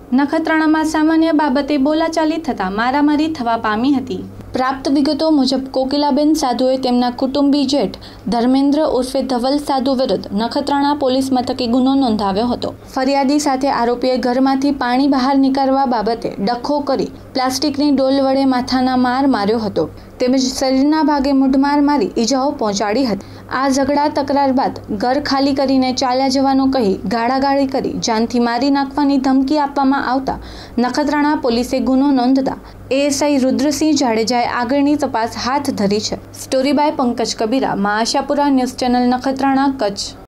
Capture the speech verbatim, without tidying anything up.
નખત્રાણામાં સામાન્ય બાબતે બોલાચાલી થતાં મારામારી થવા પામી હતી। પ્રાપ્ત વિગતો મુજબ કોકિલાબેન સાધુએ તેમના કુટુંબી જેઠ ધર્મેન્દ્ર ઉર્ફે ધવલ સાધુ વિરુદ્ધ નખત્રાણા પોલીસ મથકે ગુનો નોંધાવ્યો હતો। ફરિયાદી સાથે આરોપીએ ઘરમાંથી પાણી બહાર નીકાળવા બાબતે ડખો કરી પ્લાસ્ટિકની ડોલ વડે માથાના માર માર્યો હતો તેમજ શરીરના ભાગે મૂઢમાર મારી ઈજાઓ પહોંચાડી હતી। આ ઝઘડા તકરાર બાદ ઘર ખાલી કરીને ચાલ્યા જવાનું કહી ગાળાગાળી કરી જાનથી મારી નાખવાની ધમકી આપવામાં આવતા નખત્રાણા પોલીસે ગુનો નોંધતા એએસઆઈ રુદ્રસિંહ જાડેજાએ આગળની તપાસ હાથ ધરી છે। Story by Pankaj Kabira, Maa Ashapura news channel, Nakhatrana, Kutch.